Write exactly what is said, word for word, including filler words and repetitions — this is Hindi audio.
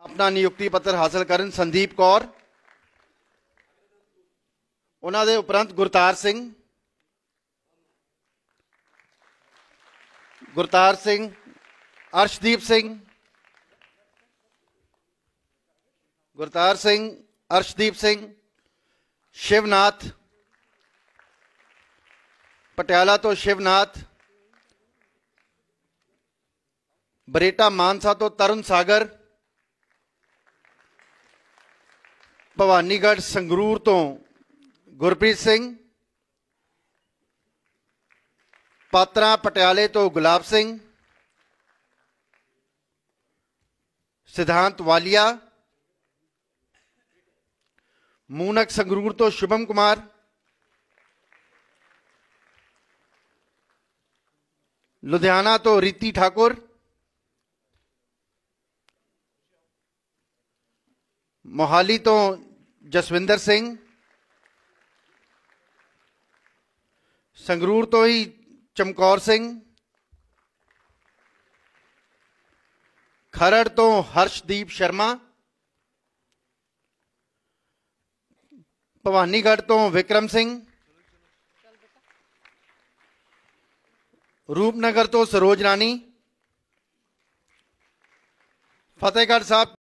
अपना नियुक्ति पत्र हासिल करन संदीप कौर, उन्हां दे उपरंत गुरतार सिंह, गुरतार सिंह, अर्शदीप सिंह, गुरतार सिंह, अर्शदीप सिंह, शिवनाथ, पटियाला तो शिवनाथ, बरेटा मानसा तो तरन सागर, भवानीगढ़ संगरूर तो गुरप्रीत सिंह, पात्रा पटियाले तो गुलाब सिंह, सिद्धांत वालिया, मूनक संगरूर तो शुभम कुमार, लुधियाना तो रीति ठाकुर, मोहाली तो जसविंदर सिंह, संगरूर तो ही चमकौर सिंह, खरड़ तो हर्षदीप शर्मा, भवानीगढ़ तो विक्रम सिंह, रूपनगर तो सरोज रानी, फतेहगढ़ साहब